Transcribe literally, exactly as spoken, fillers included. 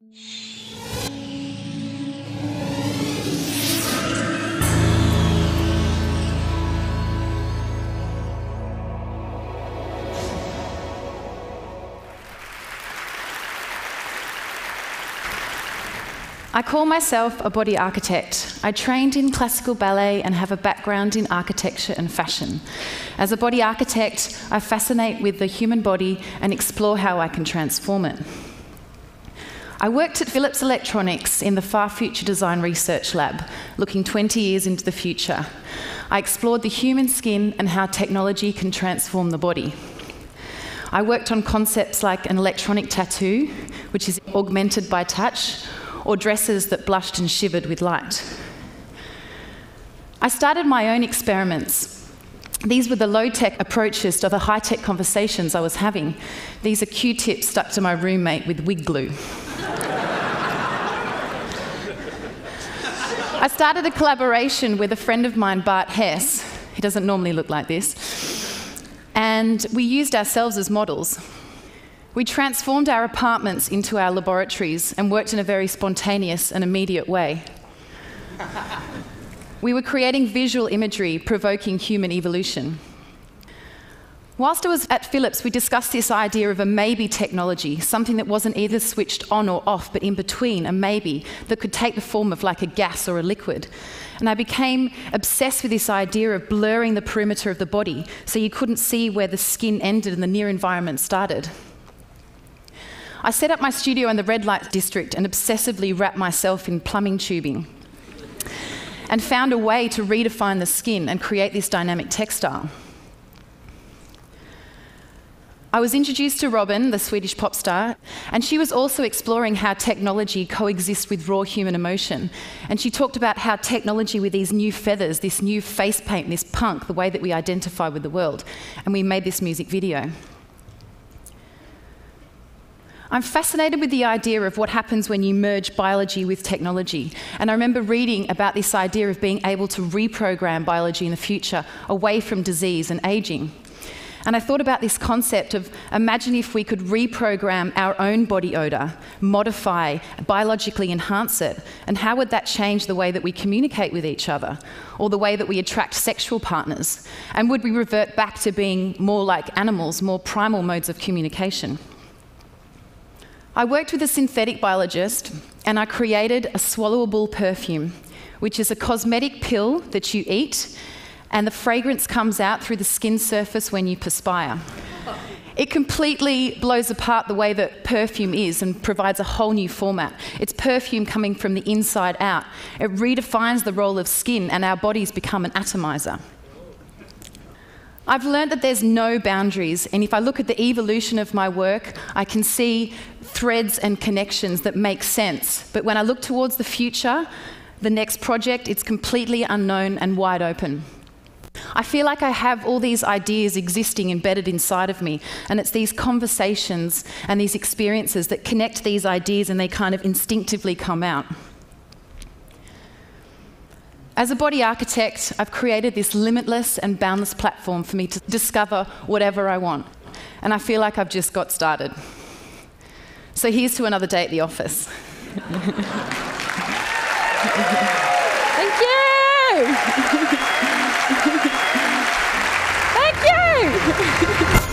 I call myself a body architect. I trained in classical ballet and have a background in architecture and fashion. As a body architect, I fascinate with the human body and explore how I can transform it. I worked at Philips Electronics in the Far Future Design Research Lab, looking twenty years into the future. I explored the human skin and how technology can transform the body. I worked on concepts like an electronic tattoo, which is augmented by touch, or dresses that blushed and shivered with light. I started my own experiments. These were the low-tech approaches to the high-tech conversations I was having. These are Q-tips stuck to my roommate with wig glue. I started a collaboration with a friend of mine, Bart Hess. He doesn't normally look like this. And we used ourselves as models. We transformed our apartments into our laboratories and worked in a very spontaneous and immediate way. We were creating visual imagery provoking human evolution. Whilst I was at Philips, we discussed this idea of a maybe technology, something that wasn't either switched on or off, but in between, a maybe, that could take the form of like a gas or a liquid. And I became obsessed with this idea of blurring the perimeter of the body so you couldn't see where the skin ended and the near environment started. I set up my studio in the red light district and obsessively wrapped myself in plumbing tubing and found a way to redefine the skin and create this dynamic textile. I was introduced to Robin, the Swedish pop star, and she was also exploring how technology coexists with raw human emotion. And she talked about how technology with these new feathers, this new face paint, this punk, the way that we identify with the world. And we made this music video. I'm fascinated with the idea of what happens when you merge biology with technology. And I remember reading about this idea of being able to reprogram biology in the future away from disease and aging. And I thought about this concept of, imagine if we could reprogram our own body odour, modify, biologically enhance it, and how would that change the way that we communicate with each other, or the way that we attract sexual partners? And would we revert back to being more like animals, more primal modes of communication? I worked with a synthetic biologist and I created a swallowable perfume, which is a cosmetic pill that you eat and the fragrance comes out through the skin surface when you perspire. It completely blows apart the way that perfume is and provides a whole new format. It's perfume coming from the inside out. It redefines the role of skin and our bodies become an atomizer. I've learned that there's no boundaries, and if I look at the evolution of my work, I can see threads and connections that make sense. But when I look towards the future, the next project, it's completely unknown and wide open. I feel like I have all these ideas existing embedded inside of me, and it's these conversations and these experiences that connect these ideas and they kind of instinctively come out. As a body architect, I've created this limitless and boundless platform for me to discover whatever I want. And I feel like I've just got started. So here's to another day at the office. Thank you! Thank you!